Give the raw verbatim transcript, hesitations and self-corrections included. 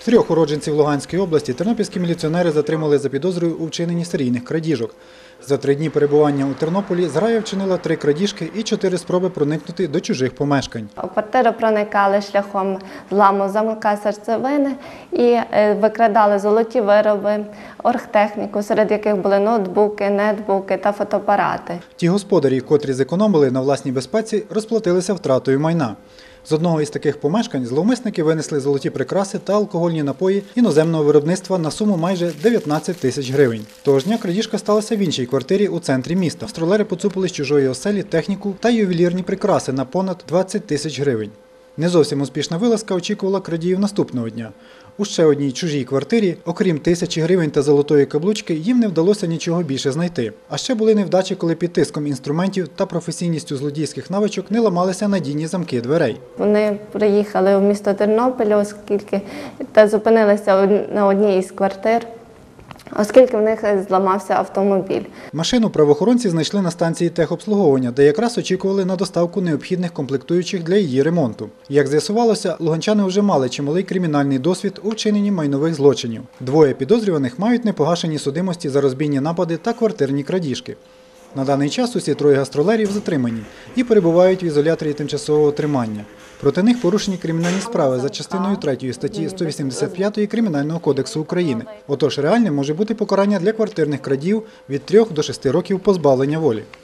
Трьох уродженців Луганської області тернопільські міліціонери затримали за підозрою у вчиненні серійних крадіжок. За три дні перебування у Тернополі зграя вчинила три крадіжки і чотири спроби проникнути до чужих помешкань. У квартиру проникали шляхом зламу замка серцевини і викрадали золоті вироби, оргтехніку, серед яких були ноутбуки, нетбуки та фотоапарати. Ті господарі, котрі зекономили на власній безпеці, розплатилися втратою майна. З одного із таких помешкань зловмисники винесли золоті прикраси та алкогольні напої іноземного виробництва на суму майже дев'ятнадцять тисяч гривень. Того ж дня крадіжка сталася в іншій квартирі у центрі міста. Стролери поцупили з чужої оселі техніку та ювелірні прикраси на понад двадцять тисяч гривень. Не зовсім успішна вилазка очікувала крадіїв наступного дня. У ще одній чужій квартирі, окрім тисячі гривень та золотої каблучки, їм не вдалося нічого більше знайти. А ще були невдачі, коли під тиском інструментів та професійністю злодійських навичок не ламалися надійні замки дверей. Вони приїхали в місто Тернопіль, оскільки та зупинилися на одній із квартир, оскільки в них зламався автомобіль. Машину правоохоронці знайшли на станції техобслуговування, де якраз очікували на доставку необхідних комплектуючих для її ремонту. Як з'ясувалося, луганчани вже мали чималий кримінальний досвід у вчиненні майнових злочинів. Двоє підозрюваних мають непогашені судимості за розбійні напади та квартирні крадіжки. На даний час усі троє гастролерів затримані і перебувають в ізоляторі тимчасового тримання. Проти них порушені кримінальні справи за частиною третьої статті сто вісімдесят п'ять Кримінального кодексу України. Отож, реальним може бути покарання для квартирних крадів від трьох до шести років позбавлення волі.